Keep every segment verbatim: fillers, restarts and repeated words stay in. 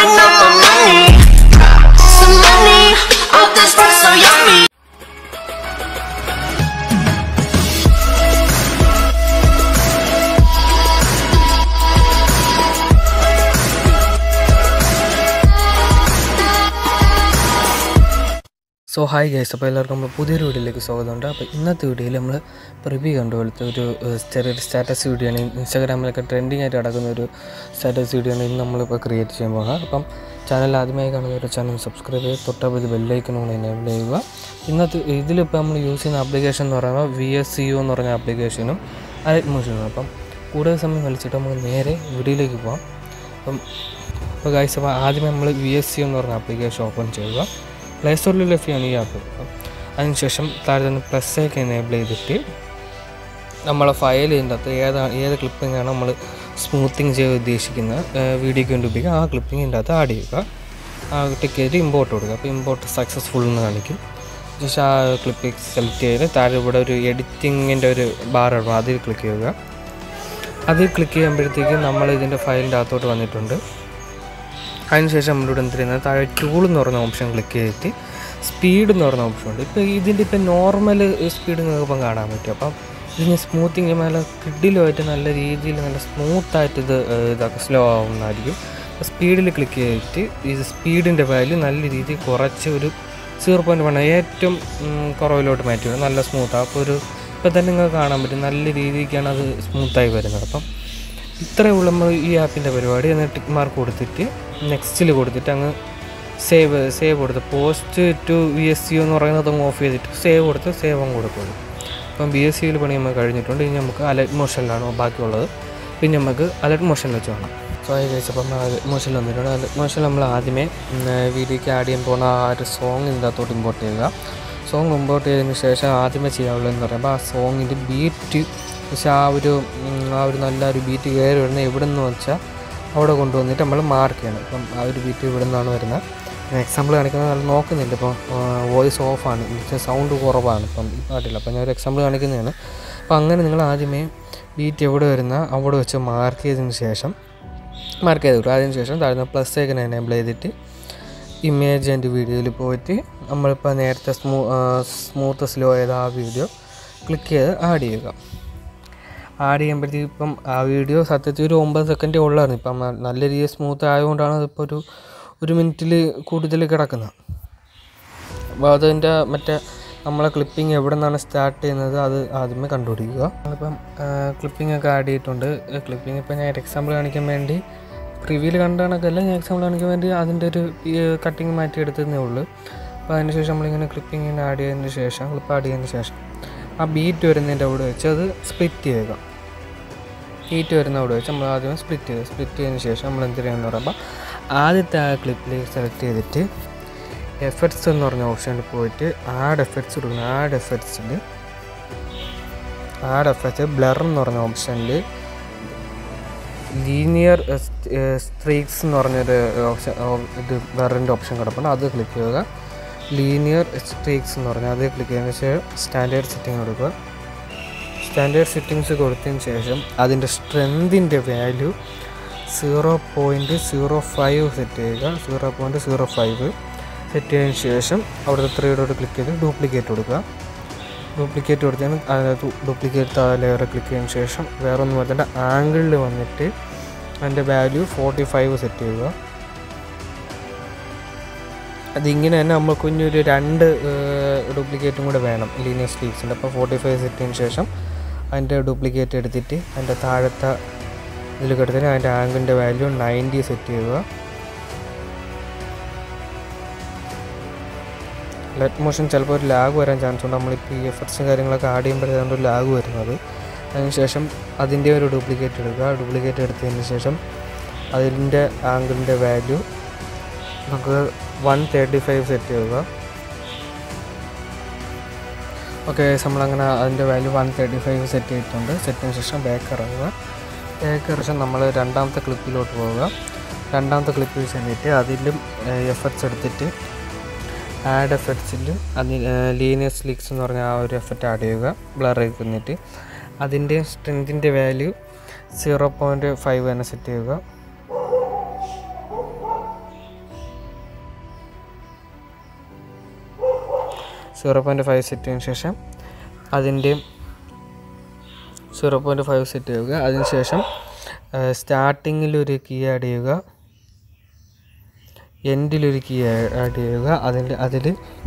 counting up my money. Some money, all this stuff so yummy. So hi guys, അപ്പോൾ എല്ലാവർക്കും നമ്മൾ പുതിയൊരു വീഡിയോയിലേക്ക് സ്വാഗതമുണ്ട്. അപ്പോൾ ഇന്നത്തെ വീഡിയോയിൽ നമ്മൾ റിവ്യൂ കണ്ടുപോലത്തെ ഒരു ചെറിയൊരു സ്റ്റാറ്റസ് വീഡിയോ ആണ്. ഇൻസ്റ്റാഗ്രാമിലൊക്കെ ട്രെൻഡിങ് ആയിട്ട് നടക്കുന്ന ഒരു സ്റ്റാറ്റസ് വീഡിയോ ആണ് ഇന്ന് നമ്മളിപ്പോൾ ക്രിയേറ്റ് ചെയ്യാൻ പോകുന്നത്. അപ്പം ചാനൽ ആദ്യമായി കാണുന്ന ഒരു ചാനൽ സബ്സ്ക്രൈബ് ചെയ്ത് തൊട്ടപ്പോൾ ഇത് ബെല്ലൈക്കൺ കൂടെ എനേബിൾ ചെയ്യുക. ഇന്നത്തെ ഇതിലിപ്പോൾ നമ്മൾ യൂസ് ചെയ്യുന്ന ആപ്ലിക്കേഷൻ എന്ന് പറയുമ്പോൾ വി എസ് സി യു എന്ന് പറഞ്ഞ ആപ്ലിക്കേഷനും അലൈറ്റ് മോഷനും. അപ്പം കൂടുതൽ സമയം വലിച്ചിട്ട് നമുക്ക് നേരെ വീഡിയോയിലേക്ക് പോകാം. അപ്പം അപ്പോൾ ഗൈസ്, അപ്പോൾ ആദ്യമേ നമ്മൾ വി എസ് സി യു എന്ന് പറഞ്ഞ ആപ്ലിക്കേഷൻ ഓപ്പൺ ചെയ്യുക. പ്ലേ സ്റ്റോറിൽ ലഭ്യമാണ് ഈ ആപ്പ്. അതിനുശേഷം താഴെ തന്നെ പ്ലസ് ഒക്കെ എനേബിൾ ചെയ്തിട്ട് നമ്മളെ ഫയലിൻ്റെ അകത്ത് ഏതാണ് ഏത് ക്ലിപ്പിങ്ങാണ് നമ്മൾ സ്മൂത്തിങ് ചെയ്ത് ഉദ്ദേശിക്കുന്ന വീഡിയോയ്ക്ക് വേണ്ടി ഉപയോഗിക്കുക, ആ ക്ലിപ്പിങ്ങിൻ്റെ അകത്ത് ആഡ് ചെയ്യുക. ആ ടിക്ക് ചെയ്ത് ഇമ്പോർട്ട് കൊടുക്കുക. അപ്പോൾ ഇമ്പോർട്ട് സക്സസ്ഫുൾ എന്ന് കാണിക്കും. ജസ്റ്റ് ആ ക്ലിപ്പ് സെലക്ട് ചെയ്ത് താഴെ ഇവിടെ ഒരു എഡിറ്റിങ്ങിൻ്റെ ഒരു ബാർ ഇടും, അതിൽ ക്ലിക്ക് ചെയ്യുക. അതിൽ ക്ലിക്ക് ചെയ്യുമ്പോഴത്തേക്കും നമ്മൾ ഇതിൻ്റെ ഫയലിൻ്റെ അകത്തോട്ട് വന്നിട്ടുണ്ട്. അതിനുശേഷം നമ്മളിവിടെ എന്തിരുന്നത് താഴെ ടൂൾ എന്ന് പറയുന്ന ഓപ്ഷൻ ക്ലിക്ക് ചെയ്തിട്ട് സ്പീഡ് എന്ന് പറയുന്ന ഓപ്ഷൻ ഉണ്ട്. ഇപ്പോൾ ഇതിൻ്റെ ഇപ്പം നോർമൽ സ്പീഡ് നിങ്ങൾക്ക് ഇപ്പം കാണാൻ പറ്റും. അപ്പം ഇതിന് സ്മൂത്തിങ് ചെയ്യുമ്പോൾ നല്ല കിഡിലുമായിട്ട് നല്ല രീതിയിൽ നല്ല സ്മൂത്തായിട്ട് ഇത് ഇതൊക്കെ സ്ലോ ആവുന്നതായിരിക്കും. സ്പീഡിൽ ക്ലിക്ക് ചെയ്തിട്ട് ഇത് സ്പീഡിൻ്റെ വാല്യൂ നല്ല രീതിയിൽ കുറച്ച് ഒരു സീറോ പോയിൻറ്റ് വൺ ഏറ്റവും കുറവിലോട്ട് മാറ്റി വരും, നല്ല സ്മൂത്താണ്. അപ്പോൾ ഒരു ഇപ്പം തന്നെ നിങ്ങൾക്ക് കാണാൻ പറ്റും നല്ല രീതിക്കാണ് അത് സ്മൂത്തായി വരുന്നത്. അപ്പം ഇത്രയേ ഉള്ളൂ നമ്മൾ ഈ ആപ്പിൻ്റെ പരിപാടി. എന്നാൽ ടിക്ക് മാർക്ക് കൊടുത്തിട്ട് നെക്സ്റ്റിൽ കൊടുത്തിട്ട് അങ്ങ് സേവ് സേവ് കൊടുത്ത് post to V S C എന്ന് പറയുന്നത് അങ്ങ് ഓഫ് ചെയ്തിട്ട് സേവ് കൊടുത്ത് സേവ് അങ്ങ് കൊടുക്കുള്ളൂ. അപ്പം ബി എസ് സിയിൽ പണി നമ്മൾ കഴിഞ്ഞിട്ടുണ്ട്. ഇനി നമുക്ക് അലർട്ട് മോഷനിലാണ് ബാക്കിയുള്ളത്. പിന്നെ നമുക്ക് അലർട്ട് മോഷനിൽ വെച്ച് വേണം. സോ അത് കഴിച്ചപ്പം നമ്മൾ അലർട്ട് മോഷനിൽ വന്നിട്ടുണ്ട്. അലർട്ട് മോഷനിൽ നമ്മൾ ആദ്യമേ വീഡിയോയ്ക്ക് ആഡ് ചെയ്യാൻ പോകുന്ന ആ ഒരു സോങ് ഇതിൻ്റെ അകത്തോട്ട് ഇമ്പോർട്ട് ചെയ്യുക. സോങ് ഇമ്പോർട്ട് ചെയ്തതിന് ശേഷം ആദ്യമേ ചെയ്യാനുള്ളതെന്ന് പറയുമ്പോൾ ആ സോങ്ങിൻ്റെ ബീറ്റ് പക്ഷേ ആ ഒരു ആ ഒരു നല്ലൊരു ബീറ്റ് കയറി വരുന്നത് എവിടെ നിന്ന് വെച്ചാൽ അവിടെ കൊണ്ടുവന്നിട്ട് നമ്മൾ മാർക്ക് ചെയ്യണം. ഇപ്പം ആ ഒരു ബീറ്റ് ഇവിടെ നിന്നാണ് വരുന്നത്. എക്സാമ്പിൾ കാണിക്കുന്നത് നല്ല നോക്കുന്നില്ല. ഇപ്പം വോയിസ് ഓഫാണ്, എന്നുവെച്ചാൽ സൗണ്ട് കുറവാണ് ഇപ്പം ഈ പാട്ടില്ല. അപ്പം ഞാൻ ഒരു എക്സാമ്പിൾ കാണിക്കുന്നതാണ്. അപ്പം അങ്ങനെ നിങ്ങൾ ആദ്യമേ ബീറ്റ് എവിടെ വരുന്ന അവിടെ വെച്ച് മാർക്ക് ചെയ്തതിന് ശേഷം മാർക്ക് ചെയ്ത് വിടും. അതിന് ശേഷം താഴ്ന്ന പ്ലസ് ഒക്കെ എനേബിൾ ചെയ്തിട്ട് ഇമേജ് ആൻഡ് വീഡിയോയിൽ പോയിട്ട് നമ്മളിപ്പോൾ നേരത്തെ സ്മൂ സ്മൂത്ത് സ്ലോ ചെയ്ത ആ വീഡിയോ ക്ലിക്ക് ചെയ്ത് ആഡ് ചെയ്യുക. ആഡ് ചെയ്യുമ്പോഴത്തേക്കും ഇപ്പം ആ വീഡിയോ സത്യത്തിൽ ഒരു ഒമ്പത് സെക്കൻഡേ ഉള്ളായിരുന്നു. ഇപ്പം നല്ല രീതിയിൽ സ്മൂത്ത് ആയതുകൊണ്ടാണ് അതിപ്പോൾ ഒരു ഒരു മിനിറ്റിൽ കൂടുതൽ കിടക്കുന്നത്. അപ്പോൾ അതിൻ്റെ മറ്റേ നമ്മളെ ക്ലിപ്പിംഗ് എവിടെ നിന്നാണ് സ്റ്റാർട്ട് ചെയ്യുന്നത് അത് ആദ്യമേ കണ്ടുപിടിക്കുക. നമ്മളിപ്പം ക്ലിപ്പിംഗ് ഒക്കെ ആഡ് ചെയ്തിട്ടുണ്ട്. ക്ലിപ്പിംഗ് ഇപ്പം ഞാൻ എക്സാമ്പിൾ കാണിക്കാൻ വേണ്ടി റിവ്യൂവിൽ കണ്ട കണക്കല്ല, ഞാൻ എക്സാമ്പിൾ കാണിക്കാൻ വേണ്ടി അതിൻ്റെ ഒരു കട്ടിങ് മാറ്റി എടുത്തതേ ഉള്ളൂ. അപ്പോൾ അതിന് ശേഷം നമ്മളിങ്ങനെ ക്ലിപ്പിങ്ങിന് ആഡ് ചെയ്തതിന് ശേഷം ക്ലിപ്പ് ആഡ് ചെയ്തതിന് ശേഷം ആ ബീറ്റ് വരുന്നതിൻ്റെ അവിടെ വെച്ച് അത് സ്പ്ലിറ്റ് ചെയ്യുക. ബീറ്റ് വരുന്ന അവിടെ വെച്ച് നമ്മൾ ആദ്യം സ്പ്ലിറ്റ് ചെയ്യുക. സ്പ്ലിറ്റ് ചെയ്തതിന് ശേഷം നമ്മൾ എന്ത് ചെയ്യുകയെന്ന് പറയുമ്പോൾ ആദ്യത്തെ ആ ക്ലിപ്പിൽ സെലക്ട് ചെയ്തിട്ട് എഫക്ട്സ് എന്ന് പറഞ്ഞ ഓപ്ഷനിൽ പോയിട്ട് ആഡ് എഫക്ട്സ് കൊടുക്കണം. ആഡ് എഫക്ട്സിൽ ആഡ് എഫക്ട്സ് ബ്ലർ എന്ന് പറഞ്ഞ ഓപ്ഷനിൽ ലീനിയർ സ്ട്രീക്സ് എന്ന് പറഞ്ഞൊരു ഓപ്ഷൻ ഇത് ബ്ലറിൻ്റെ ഓപ്ഷൻ കിടപ്പുണ്ട്, അത് ക്ലിക്ക് ചെയ്യുക. ലീനിയർ സ്ട്രീക്സ് എന്ന് പറഞ്ഞാൽ അത് ക്ലിക്ക് ചെയ്തതിന് ശേഷം സ്റ്റാൻഡേർഡ് സെറ്റിംഗ് കൊടുക്കുക. സ്റ്റാൻഡേർഡ് സെറ്റിങ്സ് കൊടുത്തതിന് ശേഷം അതിൻ്റെ സ്ട്രെങ്തിൻ്റെ value zero point zero five set ചെയ്യുക. Zero point zero five set ചെയ്തതിന് ശേഷം അവിടുത്തെ ത്രീയോട് ക്ലിക്ക് ചെയ്ത് ഡ്യൂപ്ലിക്കേറ്റ് കൊടുക്കുക. ഡ്യൂപ്ലിക്കേറ്റ് കൊടുത്തതിന് അതിനകത്ത് ഡ്യൂപ്ലിക്കേറ്റ് ലെയർ ക്ലിക്ക് ചെയ്തതിന് ശേഷം വേറെ ഒന്നും വരുത്തേണ്ട ആംഗിളിൽ വന്നിട്ട് അതിൻ്റെ വാല്യൂ ഫോർട്ടി ഫൈവ് സെറ്റ് ചെയ്യുക. അതിങ്ങനെ തന്നെ നമ്മൾ കുഞ്ഞൊരു രണ്ട് ഡ്യൂപ്ലിക്കേറ്റും കൂടെ വേണം ലീനിയർ സ്ട്രീക്സിൻ്റെ. അപ്പോൾ ഫോർട്ടി ഫൈവ് സെറ്റ് ചെയ്തതിന് ശേഷം അതിൻ്റെ ഡ്യൂപ്ലിക്കേറ്റ് എടുത്തിട്ട് അതിൻ്റെ താഴത്തെ ഇതിൽ കിടത്തിന് അതിൻ്റെ ആംഗിളിൻ്റെ വാല്യൂ നയൻറ്റി സെറ്റ് ചെയ്യുക. ലെറ്റ് മോഷൻ ചിലപ്പോൾ ഒരു ലാഗ് വരാൻ ചാൻസ് ഉണ്ട്. നമ്മളിപ്പോൾ ഈ എഫക്ട്സും കാര്യങ്ങളൊക്കെ ആഡ് ചെയ്യുമ്പോഴാണ് ഒരു ലാഗ് വരുന്നത്. അതിനുശേഷം അതിൻ്റെ ഒരു ഡ്യൂപ്ലിക്കേറ്റ് എടുക്കുക. ഡ്യൂപ്ലിക്കേറ്റ് എടുത്തതിന് ശേഷം അതിൻ്റെ ആംഗിളിൻ്റെ വാല്യൂ നമുക്ക് വൺ തേർട്ടി ഫൈവ് സെറ്റ് ചെയ്യുക. ഓക്കെ, നമ്മളങ്ങനെ അതിൻ്റെ value one thirty five set ചെയ്തിട്ടുണ്ട്. സെറ്റ് ചെയ്തതിന് ശേഷം ബാക്ക് ഇറങ്ങുക. ബാക്ക് ഇറങ്ങാൻ നമ്മൾ രണ്ടാമത്തെ ക്ലിപ്പിലോട്ട് പോവുക. രണ്ടാമത്തെ ക്ലിപ്പിൽ ചെന്നിട്ട് അതിലും എഫക്ട്സ് എടുത്തിട്ട് ആഡ് എഫക്ട്സിൽ അതിൽ ലീനിയർ സ്ലിക്സ് എന്ന് പറഞ്ഞ ആ ഒരു എഫക്റ്റ് ആഡ് ചെയ്യുക. ബ്ലർ ചെയ്തിട്ട് അതിൻ്റെ സ്ട്രെങ്തിൻ്റെ വാല്യൂ സീറോ പോയിൻറ്റ് ഫൈവ് തന്നെ സെറ്റ് ചെയ്യുക. സീറോ പോയിൻറ്റ് ഫൈവ് സെറ്റ് ചെയ്തതിന് ശേഷം അതിൻ്റെയും സീറോ പോയിൻറ്റ് ഫൈവ് സെറ്റ് ചെയ്യുക. അതിനുശേഷം സ്റ്റാർട്ടിങ്ങിലൊരു കീ ആഡ് ചെയ്യുക, എൻഡിലൊരു കീ ആഡ് ചെയ്യുക, അതിൻ്റെ അതിൽ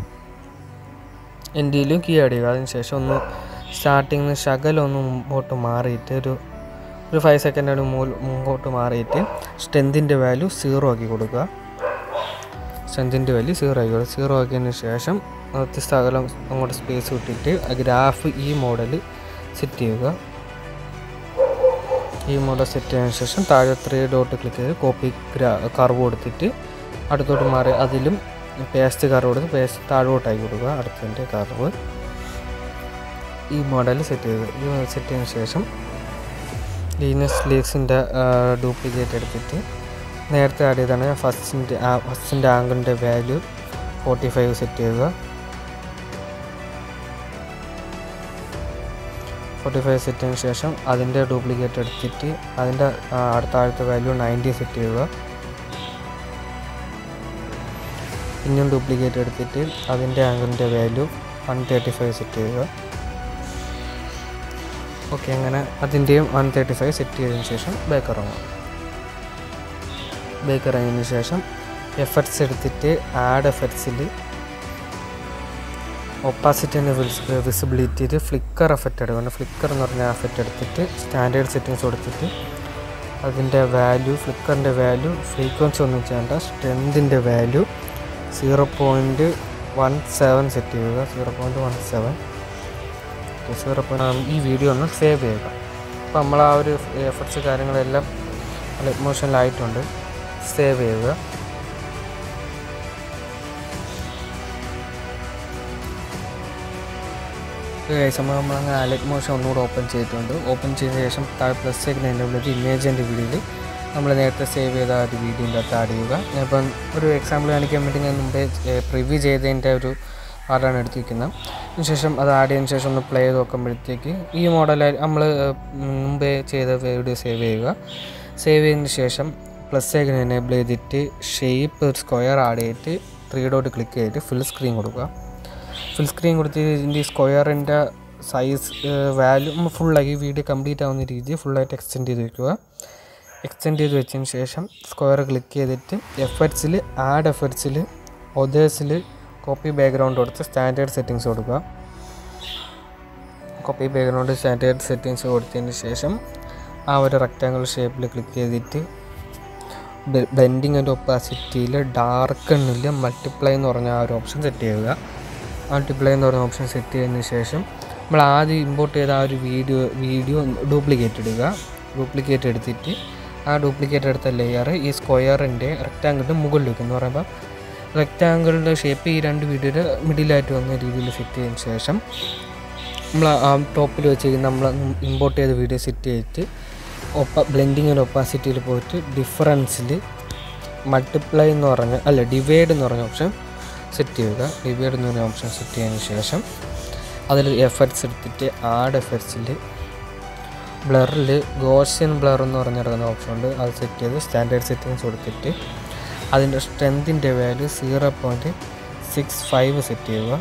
എൻഡിലും കീ ആഡ് ചെയ്യുക. അതിനുശേഷം ഒന്ന് സ്റ്റാർട്ടിങ്ങിൽ നിന്ന് ശകലം ഒന്ന് മുമ്പോട്ട് മാറിയിട്ട് ഒരു ഒരു ഫൈവ് സെക്കൻഡ് മുമ്പോട്ട് മാറിയിട്ട് സ്ട്രെങ്തിൻ്റെ വാല്യൂ സീറോ ആക്കി കൊടുക്കുക. സ്ട്രെങ്തിൻ്റെ വാല്യൂ സീറോ ആക്കി കൊടുക്കുക. സീറോ ആക്കിയതിന് ശേഷം ശകലം അങ്ങോട്ട് സ്പേസ് വിട്ടിട്ട് ഗ്രാഫ് ഈ മോഡൽ സെറ്റ് ചെയ്യുക. ഈ മോഡൽ സെറ്റ് ചെയ്തതിന് ശേഷം താഴെ ത്രീ ഡോട്ട് ക്ലിക്ക് ചെയ്ത് കോപ്പി ഗ്രാ കർവ് കൊടുത്തിട്ട് അടുത്തോട്ട് മാറി അതിലും പേസ്റ്റ് കർവ് കൊടുത്ത് പേസ്റ്റ് താഴോട്ടാക്കി കൊടുക്കുക. അടുത്തതിൻ്റെ കർവ് ഈ മോഡൽ സെറ്റ് ചെയ്യുക. ഈ സെറ്റ് ചെയ്തതിന് ശേഷം ലീനസ് ലീക്സിൻ്റെ ഡ്യൂപ്ലിക്കേറ്റ് എടുത്തിട്ട് നേരത്തെ ആഡ് ചെയ്താണ് ഫസ്റ്റിൻ്റെ ഫസ്റ്റിൻ്റെ ആംഗിളിൻ്റെ വാല്യൂ ഫോർട്ടി ഫൈവ് സെറ്റ് ചെയ്യുക. ഫോർട്ടി ഫൈവ് സെറ്റ് ചെയ്തതിന് ശേഷം അതിൻ്റെ ഡ്യൂപ്ലിക്കേറ്റ് എടുത്തിട്ട് അതിൻ്റെ അടുത്ത ആഴത്തെ വാല്യൂ നയൻറ്റി സെറ്റ് ചെയ്യുക. ഇനിയും ഡ്യൂപ്ലിക്കേറ്റ് എടുത്തിട്ട് അതിൻ്റെ ആംഗിളിൻ്റെ value one thirty five set ചെയ്യുക. ഓക്കെ, അങ്ങനെ അതിൻ്റെയും വൺ തേർട്ടി ഫൈവ് സെറ്റ് ചെയ്തതിന് ശേഷം ബേക്ക് ഇറങ്ങുക. ബേക്ക് ഇറങ്ങിയതിന് ശേഷം എഫക്ട്സ് എടുത്തിട്ട് ആഡ് എഫക്ട്സിൽ ഒപ്പാസിറ്റി ആൻഡ് വിസിബിലിറ്റിയിൽ ഫ്ലിക്കർ എഫക്റ്റ് എടുക്കണം. ഫ്ലിക്കർ എന്ന് പറഞ്ഞ എഫക്റ്റ് എടുത്തിട്ട് സ്റ്റാൻഡേർഡ് സെറ്റിങ്സ് കൊടുത്തിട്ട് അതിൻ്റെ വാല്യൂ ഫ്ലിക്കറിൻ്റെ വാല്യൂ ഫ്രീക്വൻസി ഒന്നും ചെയ്യേണ്ട, സ്ട്രെങ്തിൻ്റെ value zero point one seven set ചെയ്യുക. Zero point one seven zero point ഈ വീഡിയോ ഒന്ന് സേവ് ചെയ്യുക. അപ്പോൾ നമ്മൾ ആ ഒരു എഫക്ട്സ് കാര്യങ്ങളെല്ലാം ലൈറ്റ് മോഷനിലായിട്ടുണ്ട്. സേവ് ചെയ്യുക. നമ്മൾ നമ്മളങ്ങനെ ലൈറ്റ് മോഷൻ ഒന്നുകൂടെ ഓപ്പൺ ചെയ്തിട്ടുണ്ട്. ഓപ്പൺ ചെയ്ത ശേഷം താഴെ പ്ലസ് സെക്കൻഡ് എൻ്റെ ഉള്ളിൽ ഇമേജിൻ്റെ വീഡിയോയിൽ നമ്മൾ നേരത്തെ സേവ് ചെയ്ത ആ ഒരു വീഡിയോൻ്റെ അകത്ത് ആഡ് ചെയ്യുക. ഞാനിപ്പം ഒരു എക്സാമ്പിൾ കാണിക്കാൻ വേണ്ടി ഞാൻ മുമ്പേ പ്രിവ്യൂ ചെയ്തതിൻ്റെ ഒരു പാർട്ടാണ് എടുത്തിരിക്കുന്നത്. അതിനുശേഷം അത് ആഡ് ചെയ്തതിന് ശേഷം ഒന്ന് പ്ലേ ചെയ്ത് നോക്കുമ്പോഴത്തേക്ക് ഈ മോഡൽ നമ്മൾ മുമ്പേ ചെയ്ത വീഡിയോ സേവ് ചെയ്യുക. സേവ് ചെയ്തതിന് ശേഷം പ്ലസ് സെക്കൻഡ് എനേബിൾ ചെയ്തിട്ട് ഷേപ്പ് ഒരു സ്ക്വയർ ആഡ് ചെയ്തിട്ട് ത്രീ ഡോട്ട് ക്ലിക്ക് ചെയ്തിട്ട് ഫുൾ സ്ക്രീൻ കൊടുക്കുക. ഫുൾ സ്ക്രീൻ കൊടുത്ത് ഇതിൻ്റെ സ്ക്വയറിൻ്റെ സൈസ് വാല്യൂ ഫുള്ളാക്കി വീഡിയോ കംപ്ലീറ്റ് ആവുന്ന രീതിയിൽ ഫുള്ളായിട്ട് എക്സ്റ്റെൻഡ് ചെയ്ത് വയ്ക്കുക. എക്സ്റ്റെൻഡ് ചെയ്ത് വെച്ചതിന് ശേഷം സ്ക്വയർ ക്ലിക്ക് ചെയ്തിട്ട് എഫക്ട്സിൽ ആഡ് എഫക്ട്സിൽ ഒതേഴ്സിൽ കോപ്പി ബാക്ക്ഗ്രൗണ്ട് കൊടുത്ത് സ്റ്റാൻഡേർഡ് സെറ്റിങ്സ് കൊടുക്കുക. കോപ്പി ബാക്ക്ഗ്രൗണ്ട് സ്റ്റാൻഡേർഡ് സെറ്റിങ്സ് കൊടുത്തതിന് ശേഷം ആ ഒരു റെക്റ്റാങ്കിൾ ഷേപ്പിൽ ക്ലിക്ക് ചെയ്തിട്ട് ബ്ലെൻഡിങ് ആൻഡ് ഒപ്പാസിറ്റിയിൽ ഡാർക്കണിൽ മൾട്ടിപ്ലൈ എന്ന് പറഞ്ഞ ആ ഒരു ഓപ്ഷൻ സെറ്റ് ചെയ്യുക. മൾട്ടിപ്ലൈ എന്ന് പറഞ്ഞ ഓപ്ഷൻ സെറ്റ് ചെയ്തതിന് ശേഷം നമ്മൾ ആദ്യം ഇമ്പോർട്ട് ചെയ്ത ആ ഒരു വീഡിയോ വീഡിയോ ഡ്യൂപ്ലിക്കേറ്റ് ഇടുക. ഡ്യൂപ്ലിക്കേറ്റ് എടുത്തിട്ട് ആ ഡ്യൂപ്ലിക്കേറ്റ് എടുത്ത ലെയർ ഈ സ്ക്വയറിൻ്റെ റെക്റ്റാങ്കിളിൻ്റെ മുകളിൽ വയ്ക്കും. എന്ന് പറയുമ്പോൾ റെക്റ്റാങ്കിളിൻ്റെ ഷേപ്പ് ഈ രണ്ട് വീഡിയോയുടെ മിഡിലായിട്ട് വന്ന രീതിയിൽ സെറ്റ് ചെയ്തതിന് ശേഷം നമ്മൾ ആ ടോപ്പിൽ വെച്ചിരിക്കുന്ന നമ്മൾ ഇമ്പോർട്ട് ചെയ്ത വീഡിയോ സെറ്റ് ചെയ്തിട്ട് ഒപ്പ ബ്ലെൻഡിങ് ആൻഡ് ഒപ്പാസിറ്റിയിൽ പോയിട്ട് ഡിഫറൻസിൽ മൾട്ടിപ്ലൈ എന്ന് പറഞ്ഞ അല്ല ഡിവൈഡ് എന്ന് പറഞ്ഞ ഓപ്ഷൻ സെറ്റ് ചെയ്യുക. ഡിവൈഡ് എന്ന് പറഞ്ഞ ഓപ്ഷൻ സെറ്റ് ചെയ്തതിന് ശേഷം അതിൽ എഫക്ട്സ് എടുത്തിട്ട് ആഡ് എഫക്ട്സിൽ ബ്ലറിൽ ഗോസിയൻ ബ്ലർ എന്ന് പറഞ്ഞിരിക്കുന്ന ഓപ്ഷൻ ഉണ്ട്. അത് സെറ്റ് ചെയ്ത് സ്റ്റാൻഡേർഡ് സെറ്റിങ്സ് കൊടുത്തിട്ട് അതിൻ്റെ സ്ട്രെങ്തിൻ്റെ value zero point six five set ചെയ്യുക.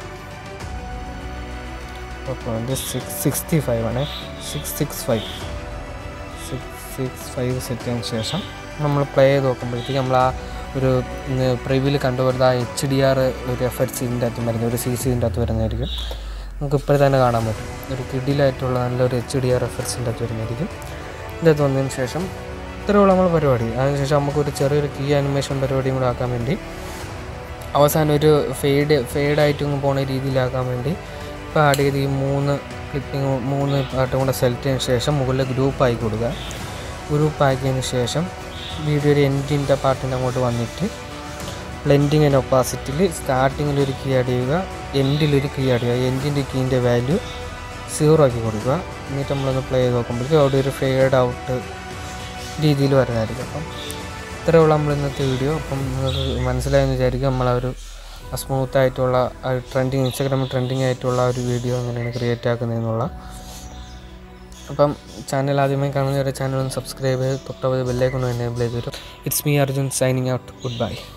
പോയിൻറ്റ് സിക്സ് സിക്സ്റ്റി ഫൈവ് ആണ് six six five six six five set ചെയ്തതിന് ശേഷം നമ്മൾ പ്ലേ ചെയ്ത് നോക്കുമ്പോഴത്തേക്ക് നമ്മൾ ആ ഒരു പ്രിവ്യൂവിൽ കണ്ടുവരുന്ന ആ എച്ച് ഡി ആർ ഒരു എഫക്ട്സ് ഇതിൻ്റെ അകത്ത് വരുന്നത് ഒരു സി സി ഇതിൻ്റെ അകത്ത് വരുന്നതായിരിക്കും. നമുക്ക് ഇപ്പോൾ തന്നെ കാണാൻ പറ്റും. ഒരു കിഡിലായിട്ടുള്ള നല്ലൊരു എച്ച് ഡി ആർ എഫക്ട്സിൻ്റെ അകത്ത് വരുന്നതായിരിക്കും. ഇതകത്ത് വന്നതിന് ശേഷം ഇത്രയുള്ള നമ്മൾ പരിപാടി. അതിനുശേഷം നമുക്കൊരു ചെറിയൊരു കീ ആനിമേഷൻ പരിപാടിയും കൂടെ ആക്കാൻ വേണ്ടി അവസാനം ഒരു ഫെയ്ഡ് ഫെയ്ഡായിട്ടൊന്നും പോകുന്ന രീതിയിലാക്കാൻ വേണ്ടി ഇപ്പോൾ ആഡ് ചെയ്ത് ഈ മൂന്ന് ക്ലിപ്പിങ് മൂന്ന് പാട്ടും കൂടെ സെലക്ട് ചെയ്തതിന് ശേഷം മുകളിൽ ഗ്രൂപ്പ് ആക്കി കൊടുക്കുക. ഗ്രൂപ്പ് ആക്കിയതിന് ശേഷം വീഡിയോയുടെ എൻഡിൻ്റെ പാർട്ടിൻ്റെ അങ്ങോട്ട് വന്നിട്ട് ബ്ലെൻഡിങ് ആൻഡ് ഒപ്പാസിറ്റിയിൽ സ്റ്റാർട്ടിങ്ങിലൊരു കീ ആഡ് ചെയ്യുക, എൻഡിലൊരു കീ ആഡ് ചെയ്യുക. എൻഡിൻ്റെ കീൻ്റെ വാല്യൂ സീറോ ആക്കി കൊടുക്കുക. എന്നിട്ട് നമ്മളൊന്ന് പ്ലേ ചെയ്ത് നോക്കുമ്പോഴേക്കും അവിടെ ഒരു ഫെയ്ഡ് ഔട്ട് രീതിയിൽ വരുന്നതായിരിക്കും. അപ്പം ഇത്രയുള്ള നമ്മൾ ഇന്നത്തെ വീഡിയോ. അപ്പം നിങ്ങൾക്ക് മനസ്സിലായെന്ന് വിചാരിക്കും നമ്മളാ ഒരു സ്മൂത്തായിട്ടുള്ള ട്രെൻഡിങ് ഇൻസ്റ്റാഗ്രാമിൽ ട്രെൻഡിങ് ആയിട്ടുള്ള ഒരു വീഡിയോ എങ്ങനെയാണ് ക്രിയേറ്റ് ആക്കുന്നതെന്നുള്ള. അപ്പം ചാനൽ ആദ്യമായി കാണുന്നവരെ ചാനൽ ഒന്ന് സബ്സ്ക്രൈബ് ചെയ്ത് തൊട്ടത് ബെല്ലൈക്കൺ എനേബിൾ ചെയ്ത് തരും. It's me Arjun signing out. Good by.